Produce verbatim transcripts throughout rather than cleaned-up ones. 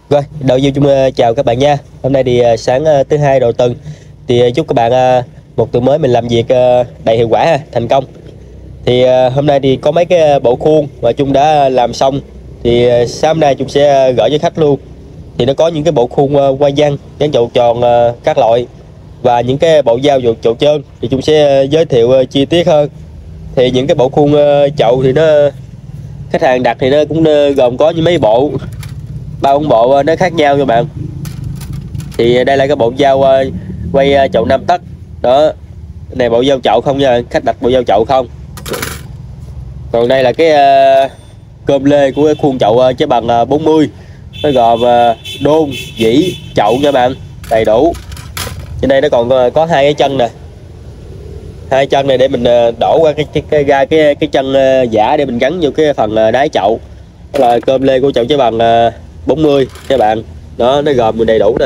Rồi, đầu video chung chào các bạn nha. Hôm nay thì sáng thứ hai đầu tuần thì chúc các bạn một tuần mới mình làm việc đầy hiệu quả, thành công. Thì hôm nay thì có mấy cái bộ khuôn mà Chung đã làm xong thì sáng nay Chung sẽ gửi cho khách luôn. Thì nó có những cái bộ khuôn quay văng, dán chậu tròn các loại và những cái bộ dao dột chậu trơn thì Chung sẽ giới thiệu chi tiết hơn. Thì những cái bộ khuôn chậu thì nó khách hàng đặt thì nó cũng gồm có những mấy bộ ba bốn bộ nó khác nhau các bạn. Thì đây là cái bộ dao quay chậu năm tấc đó, này bộ dao chậu không nha, khách đặt bộ dao chậu không. Còn đây là cái uh, cơm lê của cái khuôn chậu chế bằng uh, bốn mươi, nó gồm uh, đôn, dĩ, chậu nha bạn, đầy đủ. Trên đây nó còn uh, có hai cái chân nè, hai chân này để mình uh, đổ qua cái, cái, cái ra cái cái chân uh, giả để mình gắn vô cái phần uh, đáy chậu. Đó là cơm lê của chậu chế bằng uh, bốn mươi các bạn, đó nó gồm mình đầy đủ nè.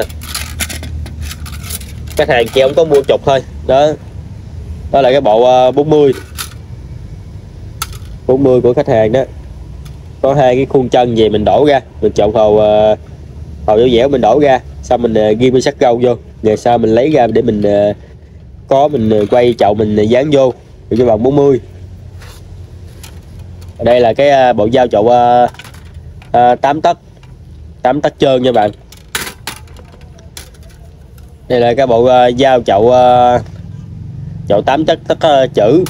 Khách hàng chỉ không có mua chục thôi đó. Đó là cái bộ bốn mươi bốn mươi của khách hàng đó, có hai cái khuôn chân về mình đổ ra, mình chọn hồ hồ dẻo dẻo mình đổ ra, xong mình ghim cái sắt gâu vô, ngày sau mình lấy ra để mình có mình quay chậu mình dán vô thì cái vòng bốn mươi. Đây là cái bộ dao chậu tám tấc tám tấc trơn nha bạn. Đây là cái bộ uh, dao chậu uh, chậu tám tấc tấc uh, chữ.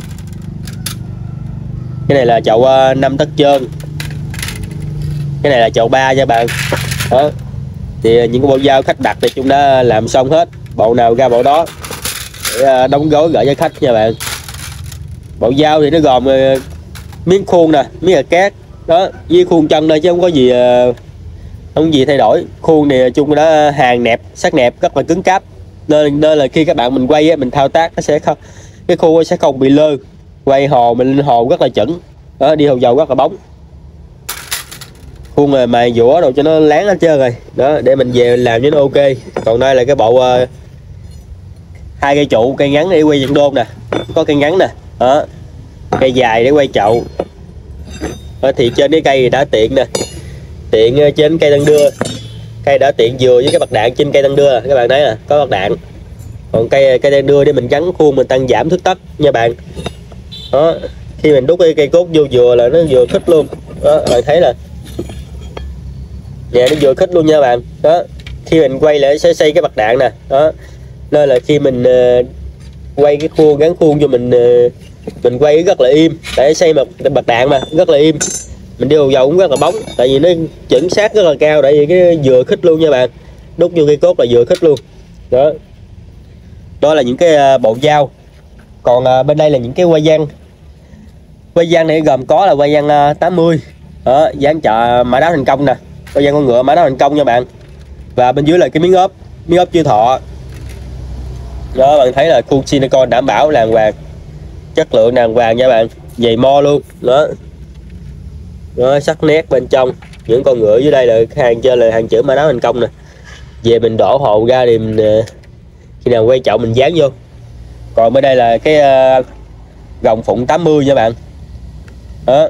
Cái này là chậu uh, năm tấc trơn. Cái này là chậu ba nha bạn. Đó. Thì những cái bộ dao khách đặt thì chúng đã làm xong hết, bộ nào ra bộ đó để uh, đóng gói gửi cho khách nha bạn. Bộ dao thì nó gồm uh, miếng khuôn nè, miếng là cát đó, với khuôn chân đây chứ không có gì uh, không gì thay đổi. Khuôn này chung đã hàng nẹp, sắt nẹp rất là cứng cáp, nên nên là khi các bạn mình quay mình thao tác nó sẽ không, cái khuôn sẽ không bị lơ, quay hồ mình lên hồ rất là chuẩn đó, đi hồ dầu rất là bóng. Khuôn mà mài dũa đồ cho nó láng hết trơn rồi đó, để mình về làm cho nó ok. Còn đây là cái bộ uh, hai cây trụ, cây ngắn để quay chân đôn nè, có cây ngắn nè đó, cây dài để quay chậu đó. Thì trên cái cây thì đã tiện nè, tiện trên cây tăng đưa, cây đã tiện vừa với cái bật đạn trên cây tăng đưa các bạn thấy nè, có bật đạn. Còn cây cây tăng đưa để mình gắn khuôn mình tăng giảm thước tấc nha bạn. Đó, khi mình đút cái cây cốt vô vừa là nó vừa khít luôn đó, bạn thấy nè, nhà nó vừa khít luôn nha bạn. Đó, khi mình quay lại sẽ xây cái bật đạn nè đó, nên là khi mình uh, quay cái khuôn gắn khuôn cho mình uh, mình quay rất là im, tại xây một bật đạn mà rất là im, mình đi hồ dầu cũng rất là bóng, tại vì nó chuẩn xác rất là cao, tại vì cái vừa khít luôn nha bạn, đút vô cây cốt là vừa khít luôn đó. Đó là những cái bộ dao. Còn bên đây là những cái quay văng. Quay văng này gồm có là quay văng tám mươi đó, dán chợ mã đáo thành công nè, quay văng con ngựa mã đáo thành công nha bạn. Và bên dưới là cái miếng ốp, miếng ốp chưa thọ đó, bạn thấy là khuôn silicon đảm bảo đàng hoàng, chất lượng đàng hoàng nha bạn, dày mo luôn đó. Đó, sắc nét bên trong những con ngựa dưới đây là hàng trên là hàng chữ mã đáo thành công nè. Về mình đổ hồ ra thì mình khi nào quay chậu mình dán vô. Còn bên đây là cái uh, gồng phụng tám mươi nha bạn đó.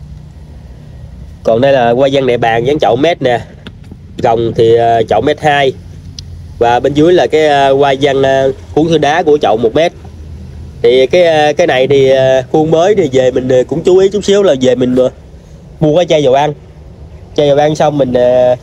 Còn đây là quay văng đại bàng dán chậu mét nè, gồng thì uh, chậu mét hai. Và bên dưới là cái uh, quay văng uh, cuốn thưa đá của chậu một mét. Thì cái uh, cái này thì uh, khuôn mới thì về mình uh, cũng chú ý chút xíu là về mình uh, mua cái chai dầu ăn, chai dầu ăn xong mình uh,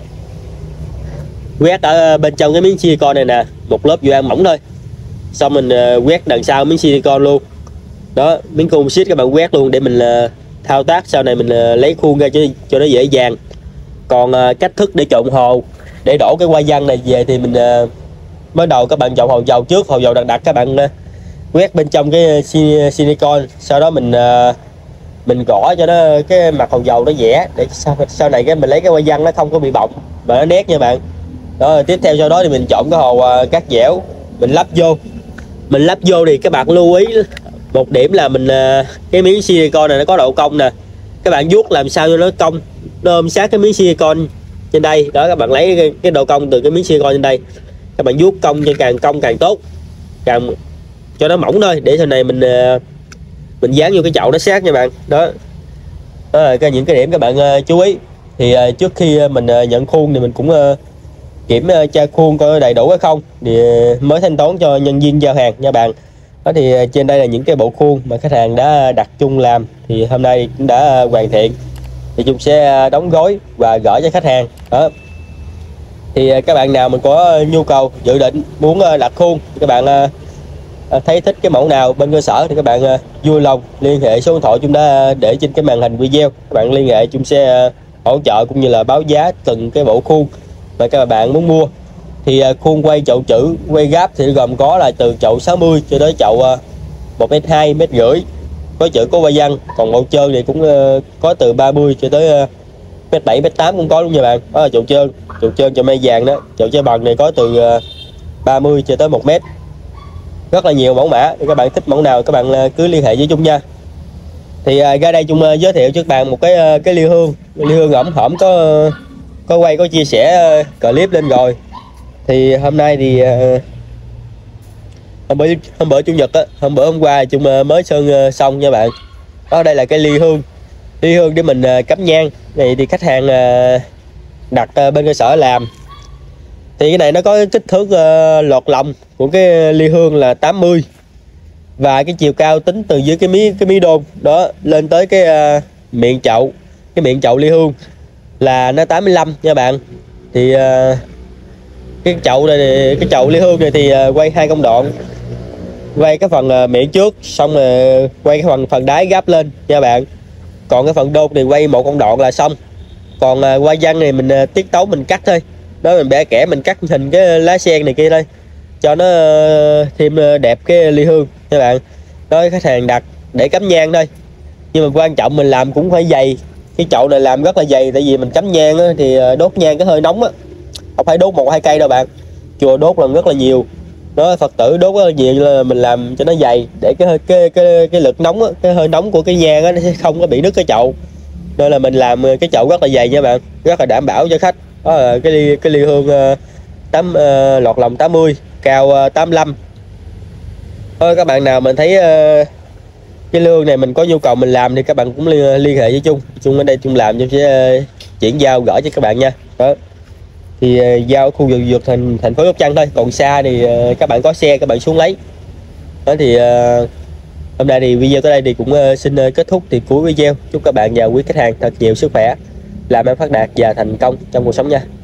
quét ở bên trong cái miếng silicon này nè, một lớp dầu ăn mỏng thôi, xong mình uh, quét đằng sau miếng silicon luôn đó, miếng khuôn xít các bạn quét luôn để mình uh, thao tác sau này mình uh, lấy khuôn ra cho, cho nó dễ dàng. Còn uh, cách thức để trộn hồ để đổ cái quay văng này về thì mình uh, mới đầu các bạn chọn hồ dầu trước, hồ dầu đặc đặc các bạn uh, quét bên trong cái silicon, sau đó mình uh, mình gõ cho nó cái mặt hồ dầu nó vẽ để sau, sau này cái mình lấy cái quay văng nó không có bị bọng mà nó nét nha bạn. Đó, tiếp theo sau đó thì mình chọn cái hồ uh, cát dẻo mình lắp vô. Mình lắp vô thì các bạn lưu ý một điểm là mình uh, cái miếng silicon này nó có độ cong nè, các bạn vuốt làm sao cho nó cong, nó ôm sát cái miếng silicon trên đây đó. Các bạn lấy cái, cái độ cong từ cái miếng silicon trên đây, các bạn vuốt cong cho càng cong càng tốt, càng cho nó mỏng thôi để sau này mình uh, mình dán vô cái chậu nó sát nha bạn. Đó, đó là cái những cái điểm các bạn uh, chú ý. Thì uh, trước khi mình uh, nhận khuôn thì mình cũng uh, kiểm uh, tra khuôn coi đầy đủ hay không thì uh, mới thanh toán cho nhân viên giao hàng nha bạn. Đó thì uh, trên đây là những cái bộ khuôn mà khách hàng đã đặt chung làm, thì hôm nay cũng đã uh, hoàn thiện, thì chúng sẽ uh, đóng gói và gửi cho khách hàng. Đó thì uh, các bạn nào mình có nhu cầu dự định muốn uh, đặt khuôn, các bạn uh, thấy thích cái mẫu nào bên cơ sở thì các bạn uh, vui lòng liên hệ số điện thoại chúng đã để trên cái màn hình video. Các bạn liên hệ chúng sẽ uh, hỗ trợ cũng như là báo giá từng cái bộ khuôn mà các bạn muốn mua. Thì uh, khuôn quay chậu chữ, quay gáp thì gồm có là từ chậu sáu mươi cho tới chậu uh, một mét hai, mét rưỡi, có chữ có hoa văn. Còn bộ trơn thì cũng uh, có từ ba mươi cho tới uh, mét bảy, mét tám cũng có luôn nha bạn. Đó là chậu trơn, chậu trơn chậu mai vàng đó. Chậu trái bằng này có từ uh, ba mươi cho tới một mét, rất là nhiều mẫu mã. Các bạn thích mẫu nào các bạn cứ liên hệ với Trung nha. Thì uh, ra đây Trung uh, giới thiệu cho các bạn một cái uh, cái ly hương. Ly hương ẩm hổm có uh, có quay có chia sẻ uh, clip lên rồi. Thì hôm nay thì uh, hôm bữa hôm bữa chủ nhật á, hôm bữa hôm qua Trung uh, mới sơn uh, xong nha bạn. Đó, đây là cái ly hương, ly hương để mình uh, cắm nhang. Này thì khách hàng uh, đặt uh, bên cơ sở làm. Thì cái này nó có kích thước uh, lọt lòng của cái ly hương là tám mươi, và cái chiều cao tính từ dưới cái mí cái mí đôn đó lên tới cái uh, miệng chậu, cái miệng chậu ly hương là nó tám mươi lăm nha bạn. Thì uh, cái chậu này, cái chậu ly hương này thì uh, quay hai công đoạn, quay cái phần uh, miệng trước, xong rồi quay cái phần phần đáy gáp lên nha bạn. Còn cái phần đôn thì quay một công đoạn là xong. Còn uh, hoa văn này mình uh, tiết tấu mình cắt thôi. Đó, mình bẻ kẻ mình cắt hình cái lá sen này kia thôi cho nó uh, thêm uh, đẹp cái ly hương các bạn. Đó, khách hàng đặt để cắm nhang thôi, nhưng mà quan trọng mình làm cũng phải dày. Cái chậu này làm rất là dày, tại vì mình cắm nhang á, thì đốt nhang cái hơi nóng á, không phải đốt một hai cây đâu bạn, chùa đốt là rất là nhiều. Đó, Phật tử đốt rất là nhiều, là mình làm cho nó dày để cái cái cái cái lực nóng á, cái hơi nóng của cái nhang á nó sẽ không có bị nứt cái chậu. Nên là mình làm cái chậu rất là dày nha bạn, rất là đảm bảo cho khách. Đó là cái ly cái ly hương uh, tám uh, lọt lòng tám mươi, cao uh, tám mươi lăm. Thôi các bạn nào mình thấy uh, cái ly hương này mình có nhu cầu mình làm thì các bạn cũng liên, liên hệ với Trung. Trung ở đây Trung làm Trung sẽ uh, chuyển giao gửi cho các bạn nha. Đó thì uh, giao khu vực vực thành thành phố Sóc Trăng thôi, còn xa thì uh, các bạn có xe các bạn xuống lấy. Đó thì uh, hôm nay thì video tới đây thì cũng uh, xin uh, kết thúc thì cuối video. Chúc các bạn và quý khách hàng thật nhiều sức khỏe, làm ăn phát đạt và thành công trong cuộc sống nha.